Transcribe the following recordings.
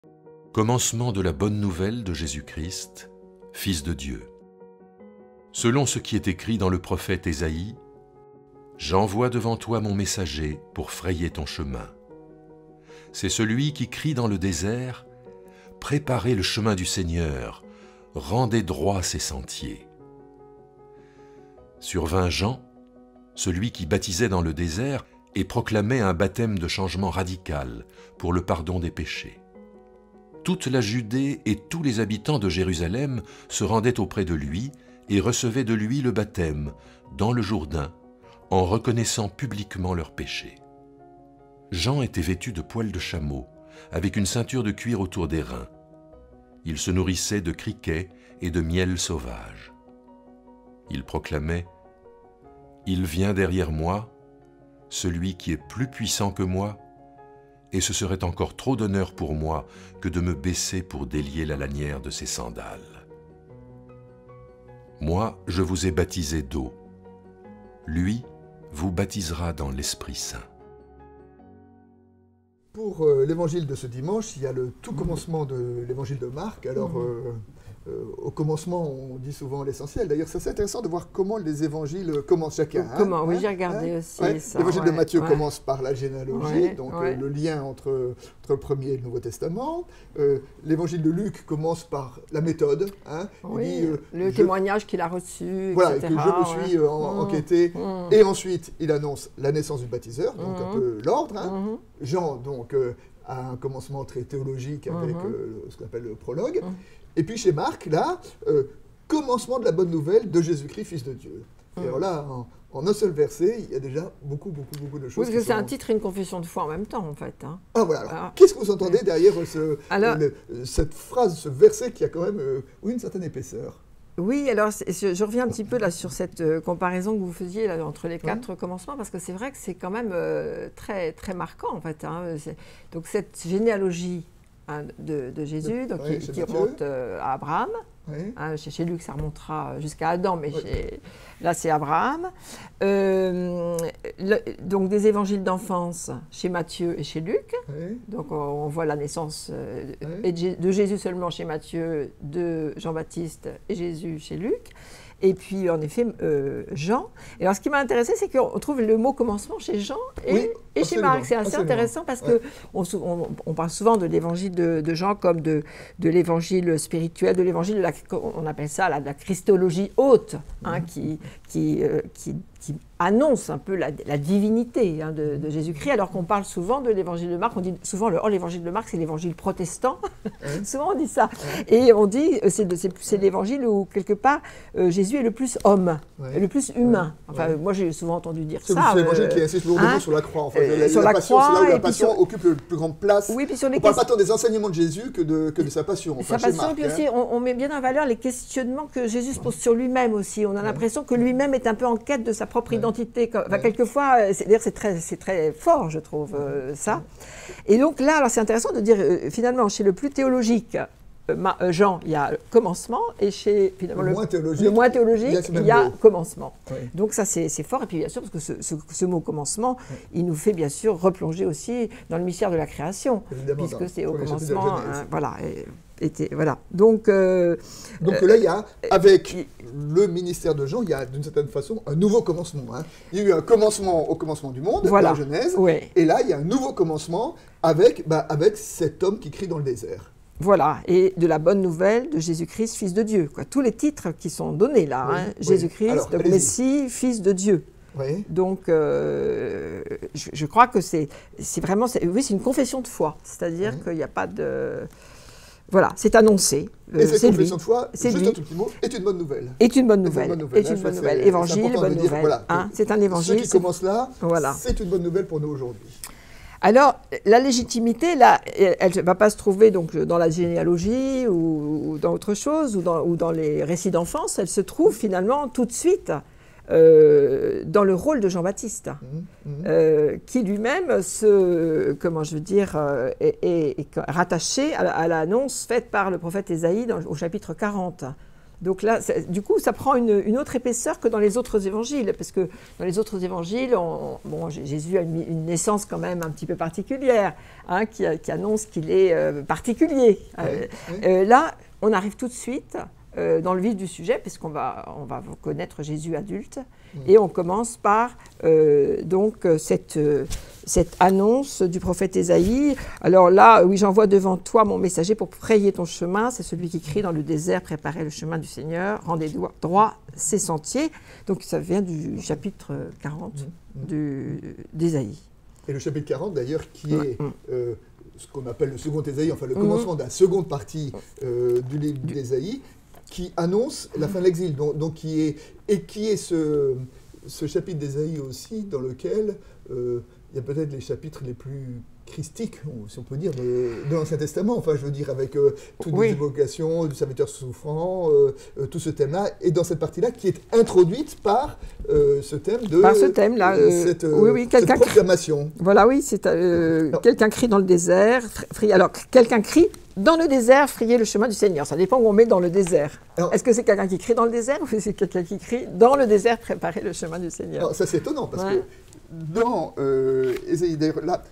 Commencement de la bonne nouvelle de Jésus-Christ, Fils de Dieu. Selon ce qui est écrit dans le prophète Ésaïe, « J'envoie devant toi mon messager pour frayer ton chemin. C'est celui qui crie dans le désert, « Préparez le chemin du Seigneur, rendez droits ses sentiers. » Survint Jean, celui qui baptisait dans le désert et proclamait un baptême de changement radical pour le pardon des péchés. Toute la Judée et tous les habitants de Jérusalem se rendaient auprès de lui et recevaient de lui le baptême dans le Jourdain, en reconnaissant publiquement leurs péchés. Jean était vêtu de poils de chameau, avec une ceinture de cuir autour des reins. Il se nourrissait de criquets et de miel sauvage. Il proclamait « Il vient derrière moi, celui qui est plus puissant que moi, et ce serait encore trop d'honneur pour moi que de me baisser pour délier la lanière de ses sandales. Moi, je vous ai baptisé d'eau. Lui vous baptisera dans l'Esprit Saint. » Pour l'évangile de ce dimanche, il y a le tout commencement de l'évangile de Marc. Alors, au commencement, on dit souvent l'essentiel. D'ailleurs, c'est intéressant de voir comment les évangiles commencent chacun. Comment, oui, j'ai regardé aussi ça. L'évangile de Matthieu commence par la généalogie, donc le lien entre le Premier et le Nouveau Testament. L'évangile de Luc commence par la méthode. Il dit, le témoignage qu'il a reçu, voilà, etc. Et que je me suis enquêté. Et ensuite, il annonce la naissance du baptiseur, donc un peu l'ordre. Jean, donc, a un commencement très théologique avec ce qu'on appelle le prologue. Et puis chez Marc, là, commencement de la bonne nouvelle de Jésus-Christ, Fils de Dieu. Et alors là, en un seul verset, il y a déjà beaucoup de choses. Oui, parce que c'est un titre et une confession de foi en même temps, en fait. Ah voilà, qu'est-ce que vous entendez derrière cette phrase, ce verset qui a quand même une certaine épaisseur? Oui, alors je reviens un petit peu là sur cette comparaison que vous faisiez là, entre les quatre commencements, parce que c'est vrai que c'est quand même très, très marquant, en fait. Donc cette généalogie de Jésus, donc, qui remonte à Abraham. Chez Luc, ça remontera jusqu'à Adam, mais là, c'est Abraham. Donc, des évangiles d'enfance chez Matthieu et chez Luc. Donc, on voit la naissance de Jésus seulement chez Matthieu, de Jean-Baptiste et Jésus chez Luc. Et puis, en effet, Jean. Et alors, ce qui m'a intéressé, c'est qu'on trouve le mot commencement chez Jean et chez Marc. C'est assez intéressant parce qu'on parle souvent de l'évangile de Jean comme de l'évangile spirituel, de l'évangile de on appelle ça la christologie haute, qui annonce un peu la divinité de Jésus-Christ, alors qu'on parle souvent de l'évangile de Marc. On dit souvent l'évangile de Marc, c'est l'évangile protestant. Souvent, on dit ça. Et on dit c'est l'évangile où, quelque part, Jésus est le plus homme, le plus humain. Enfin, moi, j'ai souvent entendu dire ça. C'est l'évangile qui insiste lourdement sur la croix. En fait. Sur la passion, croix, c'est là où la passion occupe la plus grande place. Oui, puis on ne parle pas tant des enseignements de Jésus que de sa passion. Enfin, sa passion, puis aussi, on met bien en valeur les questionnements que Jésus se pose sur lui-même aussi. On a l'impression que lui-même est un peu en quête de sa propre identité. Enfin, quelquefois, d'ailleurs, c'est très fort, je trouve, ça. Et donc là, alors c'est intéressant de dire, finalement, chez le plus théologique, Jean, il y a commencement, et chez finalement, le moins théologique, il y a commencement. Donc ça, c'est fort, et puis bien sûr, parce que ce mot commencement, il nous fait bien sûr replonger aussi dans le mystère de la création, puisque c'est au commencement, voilà. Donc là, il y a, avec le ministère de Jean, il y a d'une certaine façon un nouveau commencement. Il y a eu un commencement au commencement du monde, la Genèse, et là, il y a un nouveau commencement avec cet homme qui crie dans le désert. Voilà, et de la bonne nouvelle de Jésus-Christ, Fils de Dieu. Tous les titres qui sont donnés là, Jésus-Christ, donc Messie, Fils de Dieu. Donc, je crois que c'est vraiment, c'est une confession de foi, c'est-à-dire qu'il n'y a pas de... Voilà, c'est annoncé. Et cette confession de foi, juste un tout petit mot, est une bonne nouvelle. Est une bonne nouvelle. Évangile, bonne nouvelle. C'est un évangile. Ceux qui commencent là, c'est une bonne nouvelle pour nous aujourd'hui. Alors, la légitimité, là, elle ne va pas se trouver donc, dans la généalogie ou dans autre chose, ou dans les récits d'enfance, elle se trouve finalement tout de suite dans le rôle de Jean-Baptiste, qui lui-même est rattaché à l'annonce faite par le prophète Ésaïe au chapitre 40. Donc là, du coup, ça prend une autre épaisseur que dans les autres évangiles, parce que dans les autres évangiles, Jésus a une naissance quand même un petit peu particulière, hein, qui annonce qu'il est particulier. Là, on arrive tout de suite dans le vif du sujet, puisqu'on va connaître Jésus adulte, et on commence par donc cette annonce du prophète Ésaïe. Alors là, oui, j'envoie devant toi mon messager pour frayer ton chemin. C'est celui qui crie dans le désert, préparez le chemin du Seigneur, rendez droit ses sentiers. Donc ça vient du chapitre 40 d'Ésaïe. Et le chapitre 40, d'ailleurs, qui est ce qu'on appelle le second Ésaïe, enfin le commencement de la seconde partie du livre d'Ésaïe, qui annonce la fin de l'exil. Donc qui est ce chapitre d'Ésaïe aussi, dans lequel il y a peut-être les chapitres les plus christiques, si on peut dire, de l'Ancien Testament. Enfin, je veux dire, avec toutes les évocations du serviteur souffrant, tout ce thème-là, et dans cette partie-là, qui est introduite par ce thème de... Par ce thème-là, cette proclamation. Voilà, oui, c'est quelqu'un crie dans le désert. Alors, quelqu'un crie dans le désert, frayez le chemin du Seigneur. Ça dépend où on met dans le désert. Est-ce que c'est quelqu'un qui crie dans le désert, ou c'est quelqu'un qui crie dans le désert, préparez le chemin du Seigneur? Alors, ça, c'est étonnant, parce que dans Ésaïe, là,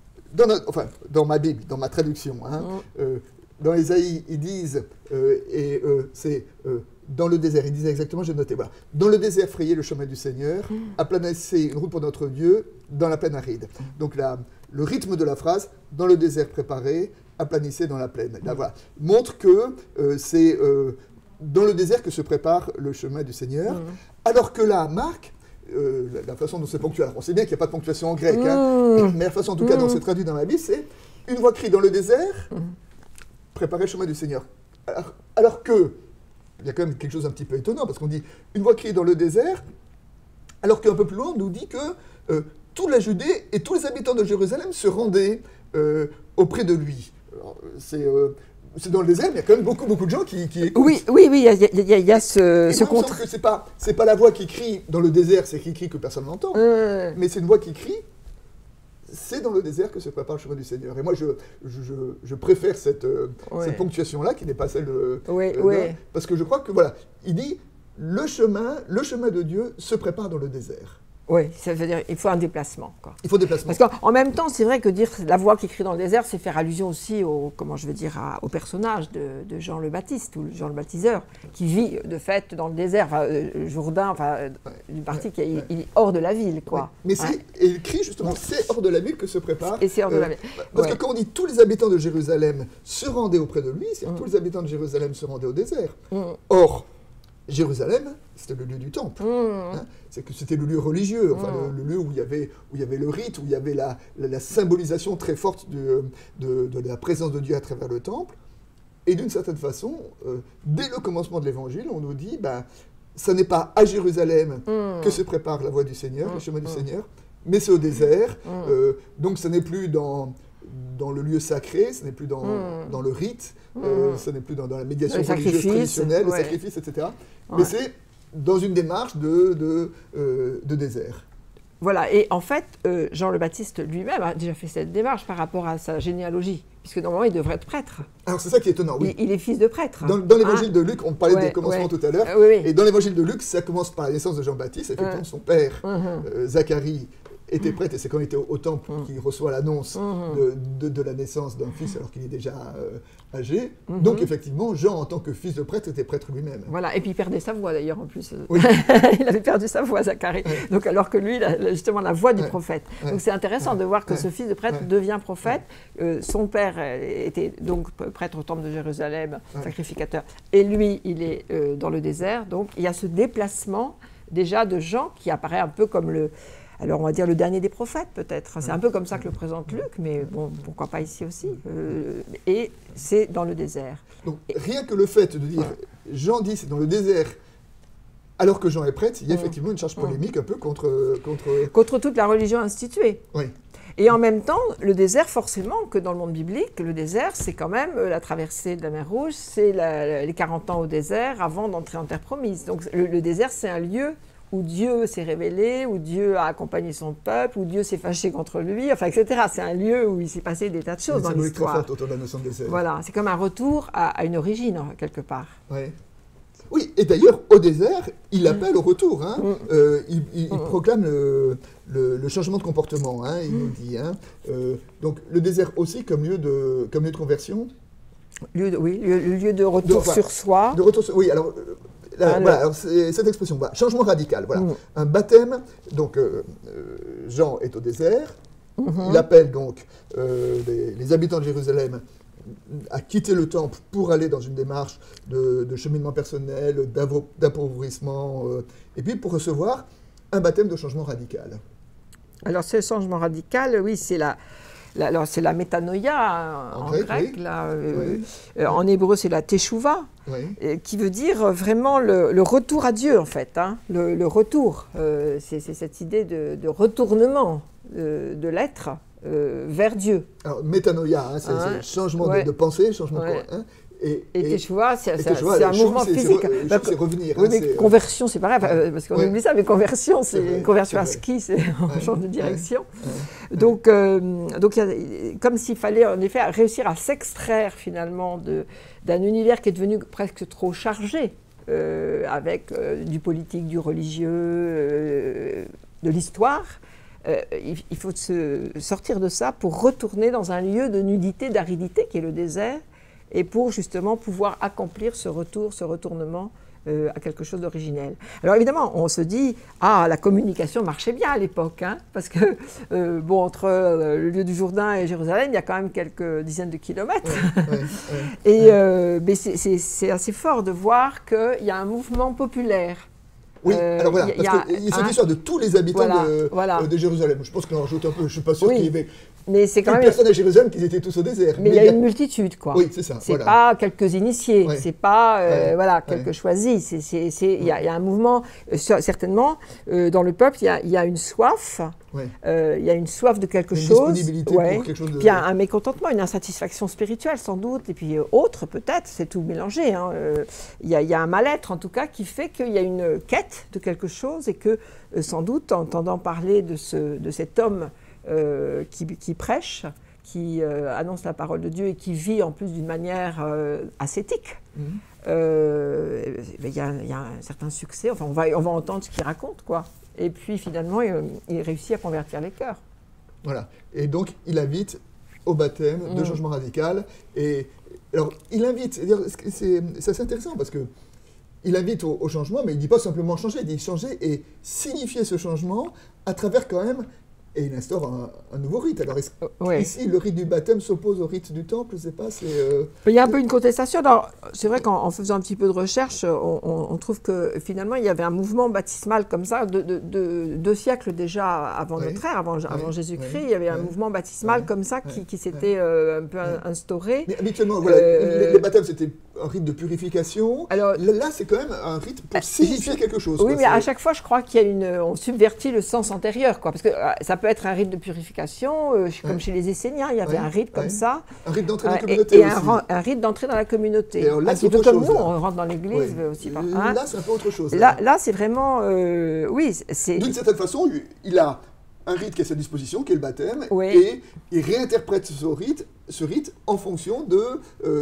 dans ma Bible, dans ma traduction, dans Ésaïe, ils disent, c'est dans le désert, ils disent exactement, j'ai noté, voilà, dans le désert, frayez le chemin du Seigneur, aplanissez une route pour notre Dieu, dans la plaine aride. Donc là, le rythme de la phrase, dans le désert préparé, aplanissez dans la plaine. Là, voilà, montre que c'est dans le désert que se prépare le chemin du Seigneur, alors que là, Marc, la façon dont c'est ponctué, alors on sait bien qu'il n'y a pas de ponctuation en grec, mais la façon en tout cas dont c'est traduit dans la Bible, c'est une voix crie dans le désert, préparez le chemin du Seigneur. Alors que, il y a quand même quelque chose d'un petit peu étonnant, parce qu'on dit une voix crie dans le désert, alors qu'un peu plus loin on nous dit que toute la Judée et tous les habitants de Jérusalem se rendaient auprès de lui. C'est dans le désert, mais il y a quand même beaucoup de gens qui écoutent. Oui, il y a ce contraste. C'est pas la voix qui crie dans le désert, c'est qui crie que personne n'entend, mais c'est une voix qui crie. C'est dans le désert que se prépare le chemin du Seigneur. Et moi, je préfère cette ponctuation-là, qui n'est pas celle de... Parce que je crois que, voilà, il dit, le chemin de Dieu se prépare dans le désert. Oui, ça veut dire qu'il faut un déplacement, quoi. Il faut déplacement. Parce qu'en même temps, c'est vrai que dire la voix qui crie dans le désert, c'est faire allusion aussi au personnage de Jean le Baptiste, ou Jean le Baptiseur, qui vit de fait dans le désert, Jourdain, une partie qui est hors de la ville, quoi. Mais et il crie justement, c'est hors de la ville que se prépare. Et c'est hors de la ville. Parce que quand on dit tous les habitants de Jérusalem se rendaient auprès de lui, c'est-à-dire tous les habitants de Jérusalem se rendaient au désert. Or, Jérusalem, c'était le lieu du temple. C'est que c'était le lieu religieux, le lieu où il y avait le rite, où il y avait la symbolisation très forte de la présence de Dieu à travers le temple. Et d'une certaine façon, dès le commencement de l'Évangile, on nous dit, ça n'est pas à Jérusalem que se prépare la voie du Seigneur, le chemin du Seigneur, mais c'est au désert. Donc ce n'est plus dans le lieu sacré, ce n'est plus dans le rite, ce n'est plus dans la médiation religieuse traditionnelle, le sacrifice, etc. Mais c'est dans une démarche de désert. Voilà, et en fait, Jean le Baptiste lui-même a déjà fait cette démarche par rapport à sa généalogie, puisque normalement il devrait être prêtre. Alors c'est ça qui est étonnant, oui. Il est fils de prêtre. Dans l'évangile de Luc, on parlait des commencements tout à l'heure, et dans l'évangile de Luc, ça commence par la naissance de Jean-Baptiste, effectivement son père, Zacharie, était prêtre, et c'est quand il était au temple qu'il reçoit l'annonce de la naissance d'un fils alors qu'il est déjà âgé. Donc effectivement, Jean, en tant que fils de prêtre, était prêtre lui-même. Voilà, et puis il perdait sa voix d'ailleurs en plus. Il avait perdu sa voix, Zacharie. Donc alors que lui, il a justement la voix du prophète. Donc c'est intéressant de voir que ce fils de prêtre devient prophète. Son père était donc prêtre au temple de Jérusalem, sacrificateur. Et lui, il est dans le désert. Donc il y a ce déplacement déjà de Jean qui apparaît un peu comme alors on va dire le dernier des prophètes peut-être. C'est un peu comme ça que le présente Luc, mais bon, pourquoi pas ici aussi. Et c'est dans le désert. Donc rien que le fait de dire, Jean dit c'est dans le désert, alors que Jean est prêtre, il y a effectivement une charge polémique un peu contre toute la religion instituée. Oui. Et en même temps, le désert, forcément, que dans le monde biblique, le désert, c'est quand même la traversée de la mer Rouge, c'est les 40 ans au désert avant d'entrer en terre promise. Donc le désert, c'est un lieu où Dieu s'est révélé, où Dieu a accompagné son peuple, où Dieu s'est fâché contre lui, enfin, etc. C'est un lieu où il s'est passé des tas de choses dans l'histoire. Très forte autour de la notion de désert. Voilà, c'est comme un retour à une origine, quelque part. Oui. Oui, et d'ailleurs, au désert, il appelle au retour. Hein. Il proclame le changement de comportement, hein, il nous dit. Hein. Donc, le désert aussi comme lieu de conversion. Oui, le lieu de retour sur soi. De retour sur, oui, alors, voilà, cette expression, voilà, changement radical. Voilà. Un baptême, donc Jean est au désert, il appelle donc les habitants de Jérusalem à quitter le temple pour aller dans une démarche de cheminement personnel, d'appauvrissement, et puis pour recevoir un baptême de changement radical. Alors ce changement radical, oui, c'est la métanoïa en grec. Oui. Là, en hébreu, c'est la teshuva, qui veut dire vraiment le retour à Dieu, en fait. Hein, le retour, c'est cette idée de retournement de l'être vers Dieu. Alors, métanoïa, hein, c'est le changement de pensée, changement hein, et teshuva, c'est un mouvement physique. C'est revenir. Oui, mais conversion, c'est pareil, parce qu'on oublie ça, mais conversion, c'est une conversion à ski, c'est un change de direction. Donc, comme s'il fallait en effet réussir à s'extraire finalement d'un univers qui est devenu presque trop chargé, avec du politique, du religieux, de l'histoire. Il faut sortir de ça pour retourner dans un lieu de nudité, d'aridité qui est le désert, et pour justement pouvoir accomplir ce retournement à quelque chose d'originel. Alors évidemment, on se dit, la communication marchait bien à l'époque, hein, parce que, entre le lieu du Jourdain et Jérusalem, il y a quand même quelques dizaines de kilomètres. Mais c'est assez fort de voir qu'il y a un mouvement populaire. Oui, alors voilà, parce qu'il y a cette histoire de tous les habitants de Jérusalem. Je pense qu'on en rajoute un peu, je ne suis pas sûr qu'il y avait personne à Jérusalem qui étaient tous au désert. Mais il y a une multitude, quoi. Oui, c'est ça. C'est pas quelques initiés, c'est pas quelques choisis. Il y a un mouvement, certainement, dans le peuple, il y a une soif. Il y a une soif de quelque chose. Une disponibilité pour quelque chose de... Puis il y a un mécontentement, une insatisfaction spirituelle sans doute, et puis autre peut-être, c'est tout mélangé. Hein. Il y a un mal-être en tout cas qui fait qu'il y a une quête de quelque chose et que sans doute, en entendant parler de cet homme qui prêche, qui annonce la parole de Dieu et qui vit en plus d'une manière ascétique, il y a un certain succès, enfin on va entendre ce qu'il raconte, quoi. Et puis finalement, il réussit à convertir les cœurs. Voilà. Et donc, il invite au baptême de changement radical. Et alors, il invite, c'est assez intéressant parce que il invite au changement, mais il ne dit pas simplement changer, il dit changer et signifier ce changement à travers quand même. Et il instaure un nouveau rite. Alors, ici, le rite du baptême s'oppose au rite du temple, je ne sais pas, Il y a un peu une contestation. Alors, c'est vrai qu'en faisant un petit peu de recherche, on trouve que finalement, il y avait un mouvement baptismal comme ça, de 2 siècles déjà avant notre ère, avant Jésus-Christ, il y avait un mouvement baptismal comme ça qui s'était un peu instauré. Mais habituellement, les baptêmes, c'était un rite de purification. Alors, là, c'est quand même un rite pour signifier quelque chose. Oui, mais à chaque fois, je crois on subvertit le sens antérieur, quoi, parce que ça peut être un rite de purification, comme chez les Esséniens, il y avait un rite comme ça. Un rite d'entrée dans la communauté aussi. Un rite d'entrée dans la communauté. Et alors, là, c'est comme chose, nous, on rentre dans l'église aussi. Là, c'est un peu autre chose. Là c'est vraiment... c'est... D'une certaine façon, il a un rite qui est à sa disposition, qui est le baptême, et il réinterprète ce rite en fonction de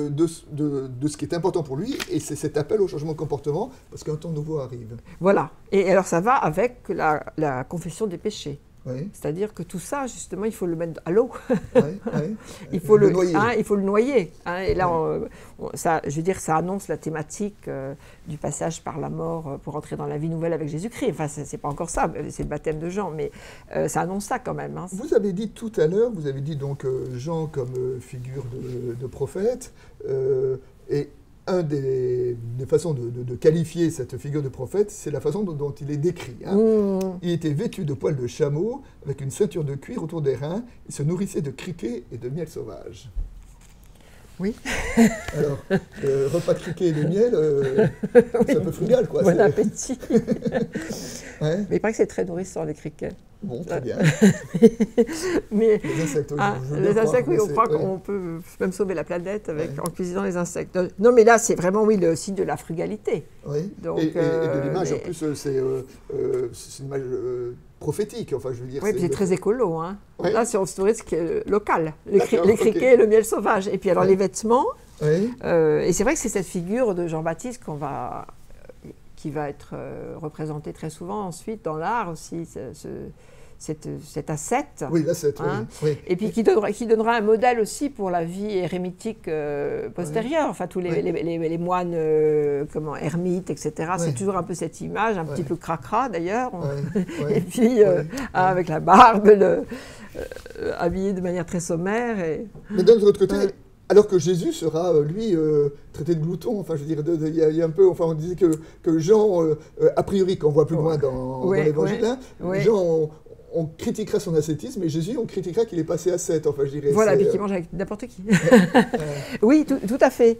ce qui est important pour lui, et c'est cet appel au changement de comportement, parce qu'un temps nouveau arrive. Voilà. Et alors, ça va avec la confession des péchés. C'est-à-dire que tout ça, justement, il faut le mettre à l'eau. Il faut le noyer. Il faut le noyer. Et là, je veux dire, ça annonce la thématique du passage par la mort pour entrer dans la vie nouvelle avec Jésus-Christ. Enfin, c'est pas encore ça, c'est le baptême de Jean, mais ça annonce ça quand même. Hein. Vous avez dit tout à l'heure, vous avez dit donc Jean comme figure de prophète, et une des façons de qualifier cette figure de prophète, c'est la façon dont il est décrit. Hein. Il était vêtu de poils de chameau, avec une ceinture de cuir autour des reins, il se nourrissait de criquets et de miel sauvage. Oui. Alors, repas de criquets et de miel, c'est un peu frugal, quoi. Bon appétit. Mais il paraît que c'est très nourrissant, les criquets. Bon, très bien. Mais, les insectes, oui, on croit qu'on peut même sauver la planète en cuisinant les insectes. Non, mais là, c'est vraiment, le signe de la frugalité. Oui, donc, et de l'image, en plus, c'est une image prophétique, enfin, je veux dire. Oui, c'est très écolo, hein. Là, c'est un tourisme local, les criquets et le miel sauvage. Et puis, alors, les vêtements, et c'est vrai que c'est cette figure de Jean-Baptiste qu'on va qui va être représenté très souvent ensuite dans l'art aussi, cet ascète. Oui, l'ascète, hein, oui. Et puis qui donnera un modèle aussi pour la vie érémitique postérieure. Enfin, tous les moines, ermites, etc. C'est toujours un peu cette image, un petit peu cracra d'ailleurs. Et puis, avec la barbe, habillé de manière très sommaire. Mais d'un autre côté, alors que Jésus sera, lui, traité de glouton. Enfin, je veux dire, il y a un peu... Enfin, on disait que Jean, a priori, qu'on voit plus loin dans l'Évangile, Jean... On critiquera son ascétisme, et Jésus, on critiquera qu'il est passé ascète. Enfin, je dirais. Voilà, puis qu'il mange avec n'importe qui. Oui, tout à fait.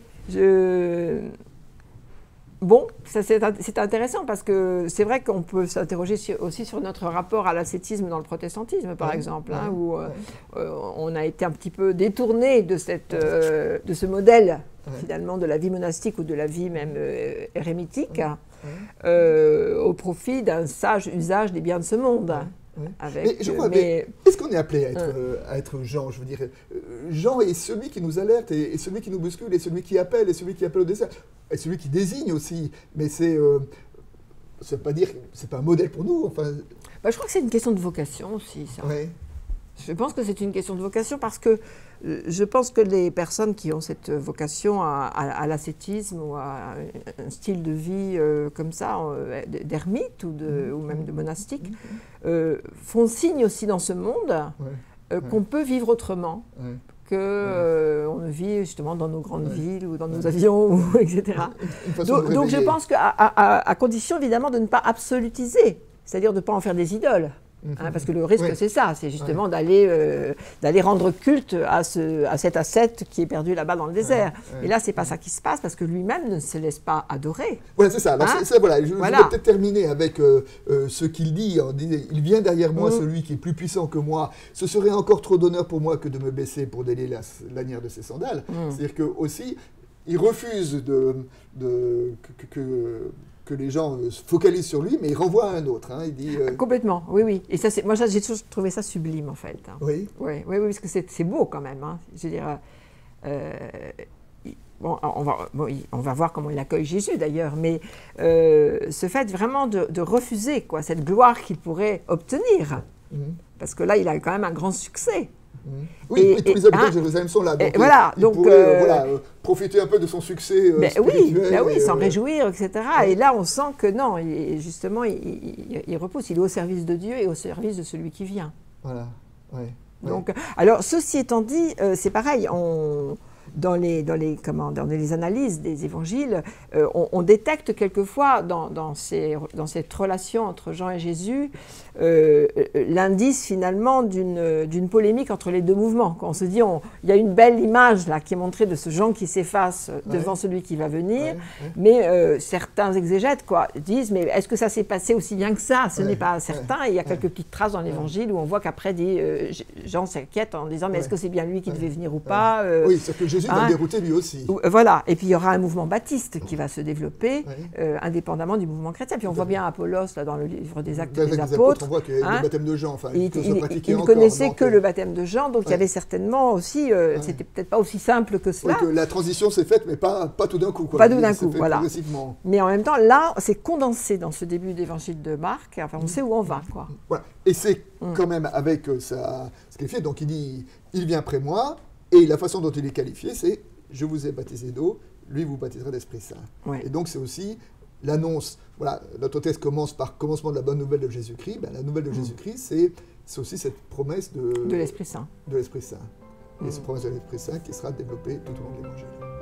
Bon, c'est intéressant parce que c'est vrai qu'on peut s'interroger aussi sur notre rapport à l'ascétisme dans le protestantisme, par exemple, où on a été un petit peu détourné de ce modèle, finalement, de la vie monastique ou de la vie même érémitique, au profit d'un sage usage des biens de ce monde. Mais je crois, est-ce qu'on est appelé à être Jean? Je veux dire, Jean est celui qui nous alerte, et celui qui nous bouscule, et celui qui appelle, et celui qui appelle au désert, et celui qui désigne aussi. Mais ça veut pas dire, c'est pas un modèle pour nous. Enfin. Je crois que c'est une question de vocation aussi, ça. Je pense que c'est une question de vocation parce que je pense que les personnes qui ont cette vocation à l'ascétisme ou à un style de vie comme ça, d'ermite ou même de monastique, font signe aussi dans ce monde qu'on peut vivre autrement. Qu'on ne vit justement dans nos grandes villes ou dans nos avions, etc. Donc je pense qu'à condition évidemment de ne pas absolutiser, c'est-à-dire de ne pas en faire des idoles. Parce que le risque, c'est ça, c'est justement d'aller rendre culte à cet ascète qui est perdu là-bas dans le désert. Et là, c'est pas ça qui se passe, parce que lui-même ne se laisse pas adorer. Voilà, c'est ça. Alors, je vais peut-être terminer avec ce qu'il dit. Il vient derrière moi celui qui est plus puissant que moi. Ce serait encore trop d'honneur pour moi que de me baisser pour délier la lanière de ses sandales. C'est-à-dire que aussi, il refuse que les gens se focalisent sur lui, mais il renvoie à un autre. Il dit, Complètement, oui. Et ça, moi, j'ai toujours trouvé ça sublime, en fait. Oui, parce que c'est beau, quand même. Je veux dire, on va voir comment il accueille Jésus, d'ailleurs, mais ce fait vraiment de refuser cette gloire qu'il pourrait obtenir, parce que là, il a quand même un grand succès. Oui, et tous les habitants de Jérusalem sont là. Donc, il pourrait profiter un peu de son succès spirituel. Oui, s'en réjouir, etc. Et là, on sent que non, justement, il repousse. Il est au service de Dieu et au service de celui qui vient. Voilà, Donc, alors, ceci étant dit, c'est pareil, dans les analyses des évangiles, on détecte quelquefois dans cette relation entre Jean et Jésus l'indice finalement d'une polémique entre les deux mouvements. Quand on se dit, il y a une belle image là qui est montrée de ce Jean qui s'efface devant celui qui va venir, mais certains exégètes disent, mais est-ce que ça s'est passé aussi bien que ça? Ce n'est pas certain. Et il y a quelques petites traces dans l'évangile où on voit qu'après Jean s'inquiète en disant, mais est-ce que c'est bien lui qui devait venir ou pas? Oui, c'est que Jésus va le dérouter lui aussi. Voilà, et puis il y aura un mouvement baptiste qui va se développer indépendamment du mouvement chrétien. Puis on voit bien Apollos là, dans le livre des Actes des Apôtres. On voit que le baptême de Jean, il ne connaissait que le baptême de Jean, donc il y avait certainement aussi, c'était peut-être pas aussi simple que cela. Oui, que la transition s'est faite, mais pas tout d'un coup. Pas tout d'un coup, voilà. Mais en même temps, là, c'est condensé dans ce début d'évangile de Marc, enfin on sait où on va. Voilà. Et c'est quand même avec ce qu'il fait, donc il dit, il vient après moi, et la façon dont il est qualifié, c'est je vous ai baptisé d'eau, lui vous baptisera d'Esprit Saint. Et donc c'est aussi l'annonce. Voilà, notre texte commence par commencement de la bonne nouvelle de Jésus-Christ. La nouvelle de Jésus-Christ, c'est aussi cette promesse de l'Esprit Saint. Et cette promesse de l'Esprit Saint qui sera développée tout au long de l'Évangile.